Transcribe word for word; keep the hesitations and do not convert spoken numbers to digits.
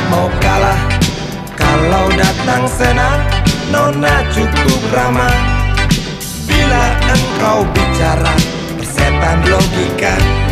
mau kalah. Kalau datang senang, nona cukup ramah. Bila engkau bicara, persetan logika.